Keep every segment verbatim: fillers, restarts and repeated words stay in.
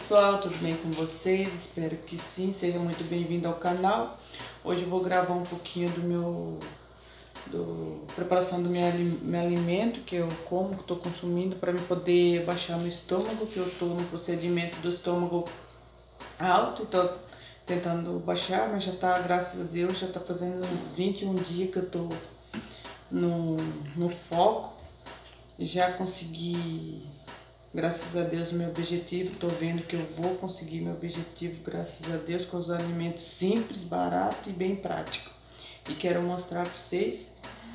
Pessoal, tudo bem com vocês? Espero que sim, seja muito bem-vindo ao canal. Hoje eu vou gravar um pouquinho do meu do preparação do meu, meu alimento que eu como, que estou consumindo, para me poder baixar meu estômago, que eu estou no procedimento do estômago alto, estou tentando baixar, mas já tá, graças a Deus, já tá fazendo uns vinte e um dias que eu tô no, no foco. Já consegui, graças a Deus, o meu objetivo. Tô vendo que eu vou conseguir meu objetivo, graças a Deus, com os alimentos simples, barato e bem prático. E quero mostrar para vocês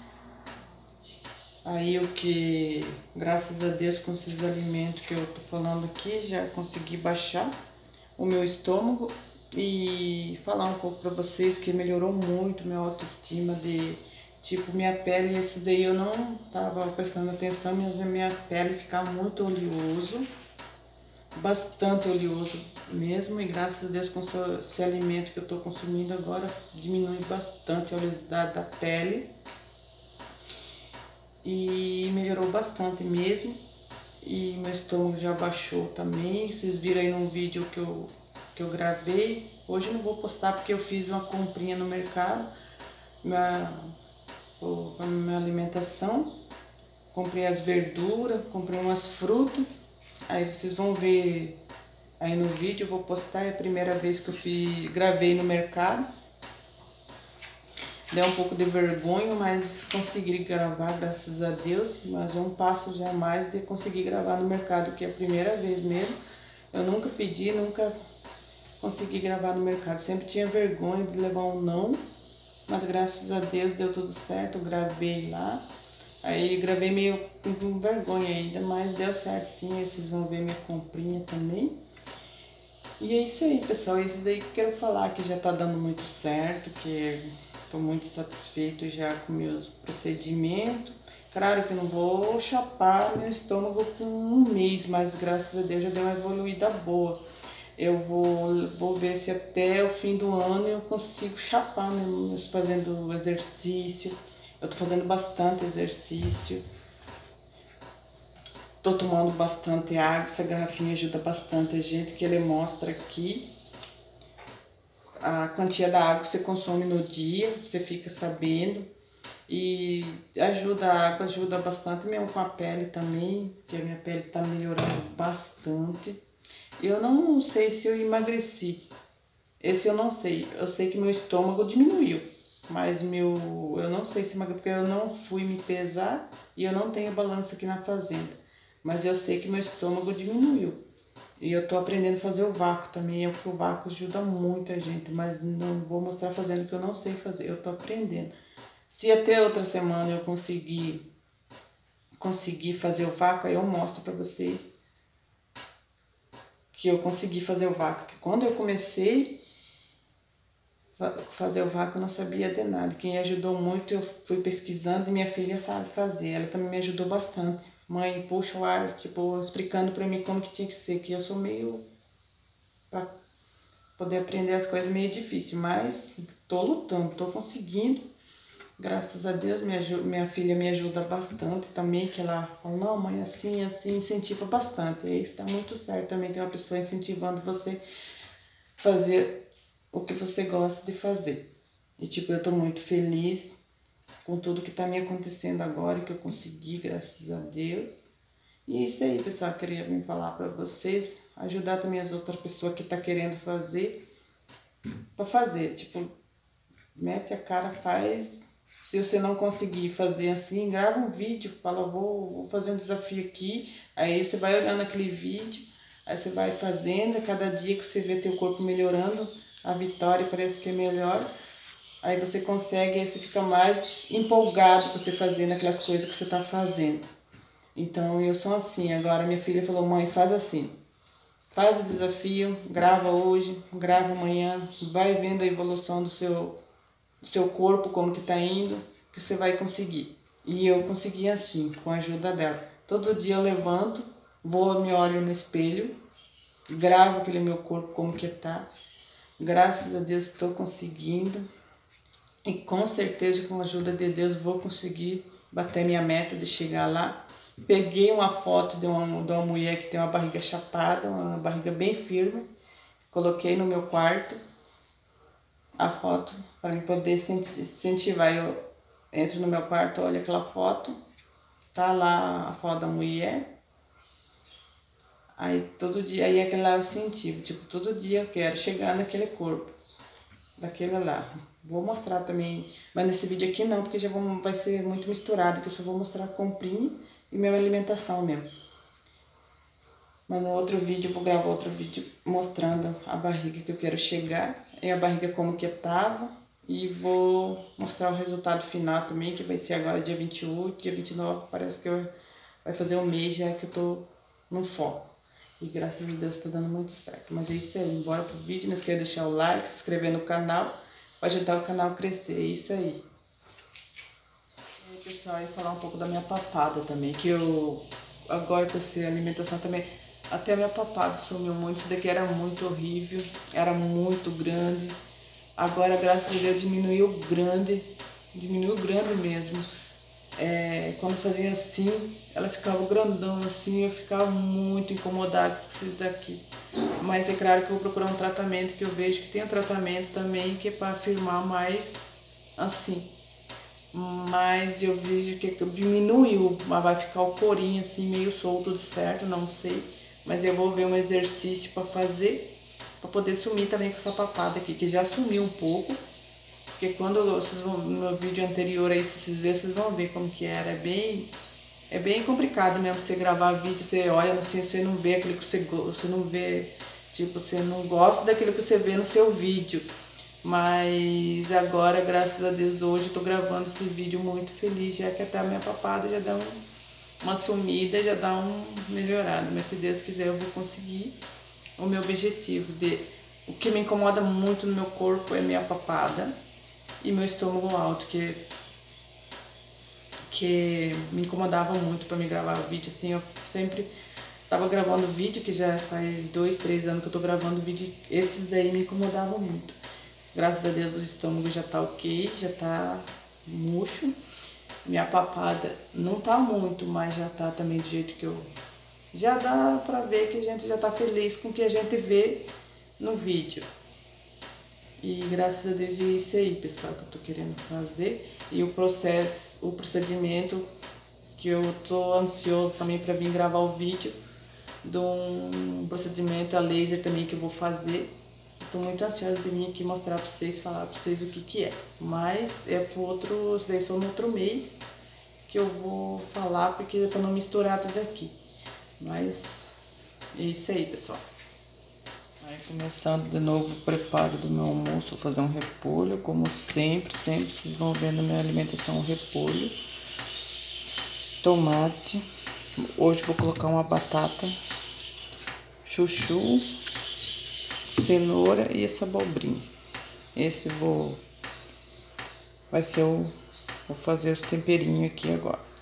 aí o que, graças a Deus, com esses alimentos que eu tô falando aqui, já consegui baixar o meu estômago e falar um pouco para vocês que melhorou muito minha autoestima, de tipo minha pele. Esse daí eu não tava prestando atenção, mas minha pele ficar muito oleoso, bastante oleoso mesmo, e graças a Deus com esse alimento que eu tô consumindo agora diminui bastante a oleosidade da pele e melhorou bastante mesmo. E meu estômago já baixou também. Vocês viram aí num vídeo que eu que eu gravei. Hoje eu não vou postar porque eu fiz uma comprinha no mercado, minha, a minha alimentação. Comprei as verduras, comprei umas frutas. Aí vocês vão ver aí no vídeo, eu vou postar. É a primeira vez que eu fiz, gravei no mercado. Deu um pouco de vergonha, mas consegui gravar, graças a Deus. Mas é um passo já mais de conseguir gravar no mercado, que é a primeira vez mesmo. Eu nunca pedi, nunca consegui gravar no mercado. Sempre tinha vergonha de levar um não, mas graças a Deus deu tudo certo. Eu gravei lá. Aí gravei meio com vergonha ainda, mas deu certo sim. Aí vocês vão ver minha comprinha também. E é isso aí, pessoal. Isso daí que eu quero falar, que já tá dando muito certo, que estou muito satisfeito já com meus procedimentos. Claro que eu não vou chapar meu estômago com um mês, mas graças a Deus já deu uma evoluída boa. Eu vou, vou ver se até o fim do ano eu consigo chapar mesmo, fazendo exercício. Eu tô fazendo bastante exercício. Tô tomando bastante água. Essa garrafinha ajuda bastante a gente, que ele mostra aqui a quantia da água que você consome no dia, você fica sabendo. E ajuda, a água ajuda bastante mesmo com a pele também, que a minha pele tá melhorando bastante. Eu não sei se eu emagreci, esse eu não sei. Eu sei que meu estômago diminuiu, mas meu, eu não sei se emagreci, porque eu não fui me pesar e eu não tenho balança aqui na fazenda. Mas eu sei que meu estômago diminuiu. E eu tô aprendendo a fazer o vácuo também, é porque o vácuo ajuda muito a gente, mas não vou mostrar fazendo, que eu não sei fazer, eu tô aprendendo. Se até outra semana eu conseguir, conseguir fazer o vácuo, aí eu mostro pra vocês que eu consegui fazer o vácuo. Que quando eu comecei a fazer o vácuo eu não sabia de nada. Quem ajudou muito, eu fui pesquisando e minha filha sabe fazer, ela também me ajudou bastante. Mãe, puxa o ar, tipo, explicando pra mim como que tinha que ser, que eu sou meio, pra poder aprender as coisas, meio difícil, mas tô lutando, tô conseguindo. Graças a Deus, minha, minha filha me ajuda bastante também, que ela fala, não mãe, assim, assim, incentiva bastante. Aí tá muito certo também ter uma pessoa incentivando você fazer o que você gosta de fazer. E tipo, eu tô muito feliz com tudo que tá me acontecendo agora, que eu consegui, graças a Deus. E é isso aí, pessoal, eu queria vir falar pra vocês, ajudar também as outras pessoas que tá querendo fazer, pra fazer, tipo, mete a cara, faz. Se você não conseguir fazer assim, grava um vídeo, fala, vou, vou fazer um desafio aqui, aí você vai olhando aquele vídeo, aí você vai fazendo, cada dia que você vê teu corpo melhorando, a vitória parece que é melhor. Aí você consegue, aí você fica mais empolgado pra você fazer naquelas coisas que você tá fazendo. Então eu sou assim. Agora minha filha falou, mãe, faz assim. Faz o desafio, grava hoje, grava amanhã, vai vendo a evolução do seu, do seu corpo, como que tá indo, que você vai conseguir. E eu consegui assim, com a ajuda dela. Todo dia eu levanto, vou, me olho no espelho, gravo aquele meu corpo como que tá. Graças a Deus estou conseguindo. E com certeza, com a ajuda de Deus, vou conseguir bater minha meta de chegar lá. peguei uma foto de uma, de uma mulher que tem uma barriga chapada, uma barriga bem firme, coloquei no meu quarto a foto para me poder incentivar. Eu entro no meu quarto, olho aquela foto, tá lá a foto da mulher. Aí todo dia, aí aquele lá eu incentivo, tipo, todo dia eu quero chegar naquele corpo, daquele lá. Vou mostrar também, mas nesse vídeo aqui não, porque já vou, vai ser muito misturado, que eu só vou mostrar comprinho e minha alimentação mesmo. Mas no outro vídeo eu vou gravar outro vídeo mostrando a barriga que eu quero chegar, e a barriga como que tava, e vou mostrar o resultado final também, que vai ser agora dia vinte e oito, dia vinte e nove, parece que eu, vai fazer um mês já que eu tô no foco. E graças a Deus tá dando muito certo. Mas é isso aí, bora pro vídeo, não esqueça de deixar o like, se inscrever no canal, para ajudar o canal a crescer, é isso aí. E aí, pessoal, aí falar um pouco da minha papada também, que eu, agora com essa alimentação também, até a minha papada sumiu muito. Isso daqui era muito horrível, era muito grande. Agora, graças a Deus, diminuiu grande, diminuiu grande mesmo. É, quando fazia assim, ela ficava grandão assim, eu ficava muito incomodada com isso daqui. Mas é claro que eu vou procurar um tratamento, que eu vejo que tem um tratamento também, que é para afirmar mais assim. Mas eu vejo que diminuiu, mas vai ficar o corinho assim, meio solto, certo, não sei. Mas eu vou ver um exercício para fazer, para poder sumir também com essa papada aqui, que já sumiu um pouco. Porque quando vocês vão, no meu vídeo anterior aí, se vocês verem, vocês vão ver como que era. É bem, é bem complicado mesmo você gravar vídeo, você olha assim, você não vê aquilo que você gosta, você não vê, tipo, você não gosta daquilo que você vê no seu vídeo. Mas agora, graças a Deus, hoje eu tô gravando esse vídeo muito feliz, já que até a minha papada já dá um, uma sumida, já dá um melhorado. Mas se Deus quiser eu vou conseguir o meu objetivo. De, o que me incomoda muito no meu corpo é minha papada e meu estômago alto, que, que me incomodava muito para me gravar vídeo, assim, eu sempre tava gravando vídeo, que já faz dois, três anos que eu tô gravando vídeo, esses daí me incomodavam muito. Graças a Deus o estômago já tá ok, já tá murcho, minha papada não tá muito, mas já tá também do jeito que eu... Já dá pra ver que a gente já tá feliz com o que a gente vê no vídeo. E graças a Deus é isso aí, pessoal, que eu tô querendo fazer. E o processo, o procedimento, que eu tô ansioso também para vir gravar o vídeo de um procedimento a laser também que eu vou fazer. Tô muito ansiosa de vir aqui mostrar para vocês, falar para vocês o que que é. Mas é pro outro, isso daí só no outro mês que eu vou falar, porque é para não misturar tudo aqui. Mas é isso aí, pessoal. Aí começando de novo o preparo do meu almoço, vou fazer um repolho, como sempre, sempre vocês vão ver na minha alimentação um repolho, tomate, hoje vou colocar uma batata, chuchu, cenoura e essa abobrinha. Esse vou, vai ser o, vou fazer os temperinhos aqui agora.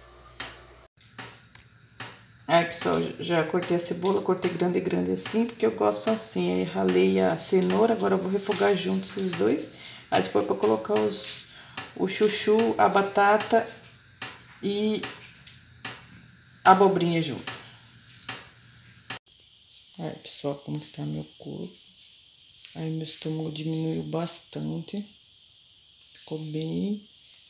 Aí, pessoal, já cortei a cebola, cortei grande e grande assim, porque eu gosto assim. Aí ralei a cenoura, agora eu vou refogar junto esses dois. Aí depois para colocar os, o chuchu, a batata e a abobrinha junto. Aí, pessoal, como que tá meu corpo. Aí meu estômago diminuiu bastante. Ficou bem...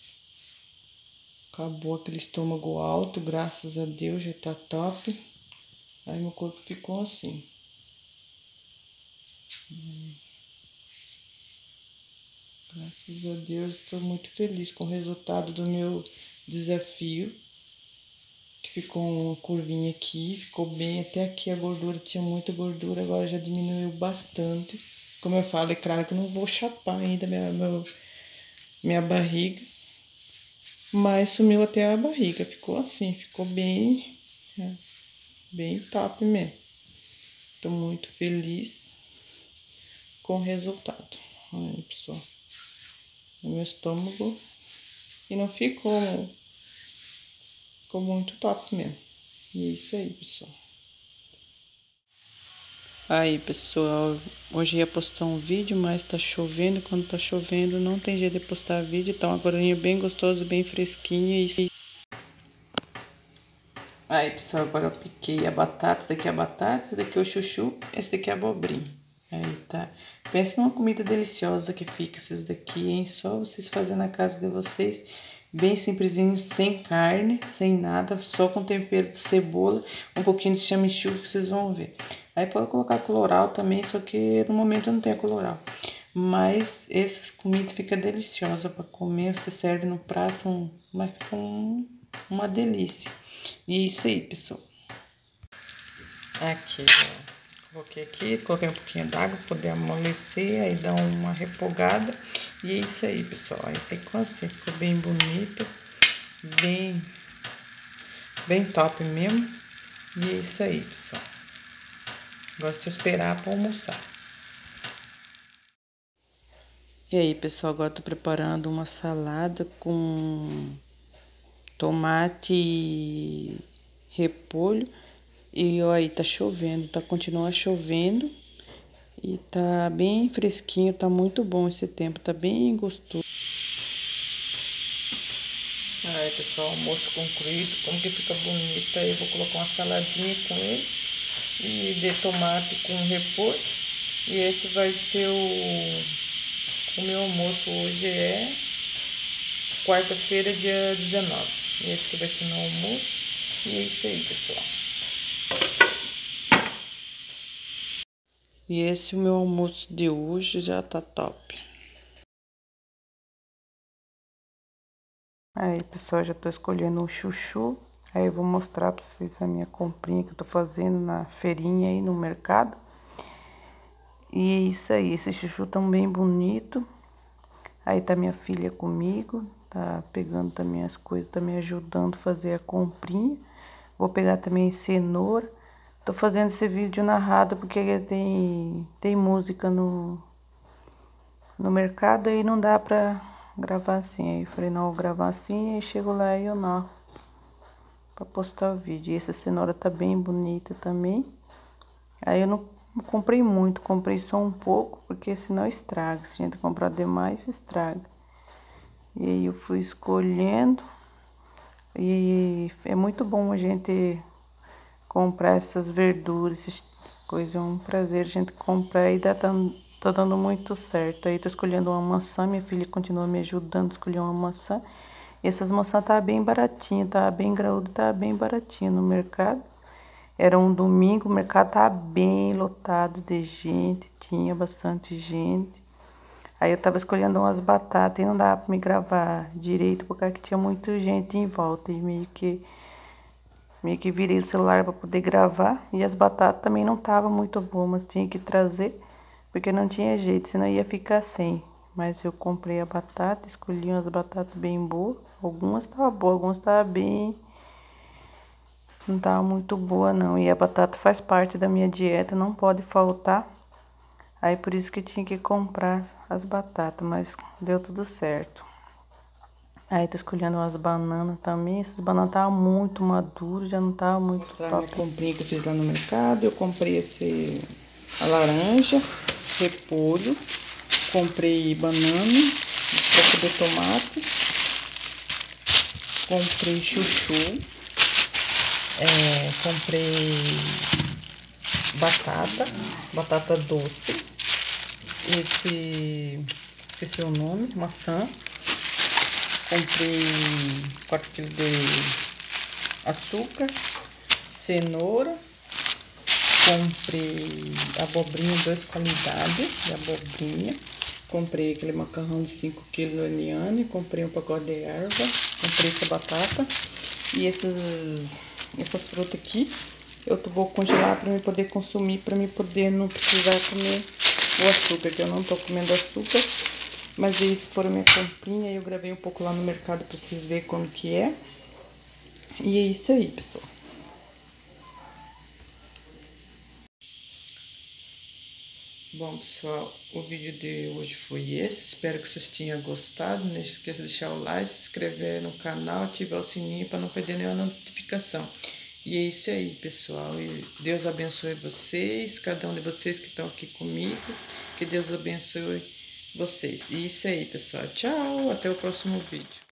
Acabou aquele estômago alto, graças a Deus, já tá top. Aí meu corpo ficou assim. Hum. Graças a Deus, estou muito feliz com o resultado do meu desafio. Que ficou uma curvinha aqui, ficou bem. Até aqui a gordura, tinha muita gordura, agora já diminuiu bastante. Como eu falo, é claro que eu não vou chapar ainda minha, meu, minha barriga. Mas sumiu até a barriga, ficou assim, ficou bem, é, bem top mesmo. Tô muito feliz com o resultado. Aí, pessoal, o meu estômago, e não ficou, ficou muito top mesmo. E é isso aí, pessoal. Aí, pessoal, hoje ia postar um vídeo, mas tá chovendo. Quando tá chovendo, não tem jeito de postar vídeo. Então, agora é bem gostoso, bem fresquinho. E... Aí, pessoal, agora eu piquei a batata. Esse daqui é a batata, esse daqui é o chuchu, esse daqui é a abobrinha. Aí, tá. Pensa numa comida deliciosa que fica esses daqui, hein? Só vocês fazendo na casa de vocês. Bem simplesinho, sem carne, sem nada, só com tempero de cebola, um pouquinho de chamichurri que vocês vão ver. Aí pode colocar colorau também, só que no momento eu não tenho colorau. Mas essas comidas ficam deliciosas para comer, você serve no prato, um, mas fica um, uma delícia. E é isso aí, pessoal. Aqui, ó. Coloquei aqui, coloquei um pouquinho d'água para poder amolecer, aí dá uma refogada. E é isso aí, pessoal. Aí ficou assim, ficou bem bonito, bem, bem top mesmo. E é isso aí, pessoal. Gosto de esperar para almoçar. E aí, pessoal, agora tô preparando uma salada com tomate e repolho. E ó, aí tá chovendo, tá continua chovendo. E tá bem fresquinho, tá muito bom esse tempo, tá bem gostoso. Aí, pessoal, almoço concluído, como que fica bonito. Aí eu vou colocar uma saladinha com ele e de tomate com repolho. E esse vai ser o, o meu almoço. Hoje é quarta-feira, dia dezenove. E esse que vai ser meu almoço. E é isso aí, pessoal. E esse o meu almoço de hoje já tá top. Aí, pessoal, já tô escolhendo um chuchu. Aí eu vou mostrar pra vocês a minha comprinha que eu tô fazendo na feirinha aí no mercado. E é isso aí, esse chuchu tão bem bonito. Aí tá minha filha comigo, tá pegando também as coisas, tá me ajudando a fazer a comprinha. Vou pegar também cenoura. Tô fazendo esse vídeo narrado porque tem, tem música no, no mercado, aí não dá pra gravar assim. Aí eu falei, não, vou gravar assim, aí chego lá e eu narro pra postar o vídeo. E essa cenoura tá bem bonita também. Aí eu não comprei muito, comprei só um pouco, porque senão estraga. Se a gente comprar demais, estraga. E aí eu fui escolhendo. E é muito bom a gente comprar essas verduras, essas coisas. É um prazer a gente comprar e dá, tá, tá dando muito certo. Aí tô escolhendo uma maçã, minha filha continua me ajudando a escolher uma maçã. E essas maçãs tá bem baratinha, tá bem graúda, tá bem baratinha no mercado. Era um domingo, o mercado tava bem lotado de gente, tinha bastante gente. Aí eu tava escolhendo umas batatas e não dava pra me gravar direito, porque tinha muita gente em volta. E meio que, meio que virei o celular pra poder gravar. E as batatas também não estavam muito boas, mas tinha que trazer, porque não tinha jeito, senão ia ficar sem. Mas eu comprei a batata, escolhi umas batatas bem boas. Algumas estavam boas, algumas estavam bem... não tava muito boa não. E a batata faz parte da minha dieta, não pode faltar. Aí por isso que tinha que comprar as batatas, mas deu tudo certo. Aí tô escolhendo umas bananas também. Essas bananas estavam muito maduras, já não tava muito top. Vou mostrar minha comprinha que eu fiz lá no mercado. Eu comprei esse, a laranja, repolho, comprei banana, um pouco de tomate, comprei chuchu, é, comprei batata, batata doce, esse, esqueci o nome, maçã, comprei quatro quilos de açúcar, cenoura, comprei abobrinha, duas qualidades de abobrinha, comprei aquele macarrão de cinco quilos Eliane, comprei um pacote de erva, comprei essa batata e essas, essas frutas aqui. Eu vou congelar para eu poder consumir, para eu poder não precisar comer o açúcar, que eu não tô comendo açúcar. Mas isso foram minha comprinha, eu gravei um pouco lá no mercado para vocês verem como que é. E é isso aí, pessoal. Bom, pessoal, o vídeo de hoje foi esse. Espero que vocês tenham gostado. Não esqueça de deixar o like, se inscrever no canal, ativar o sininho para não perder nenhuma notificação. E é isso aí, pessoal. E Deus abençoe vocês, cada um de vocês que estão aqui comigo. Que Deus abençoe vocês. E isso aí, pessoal. Tchau, até o próximo vídeo.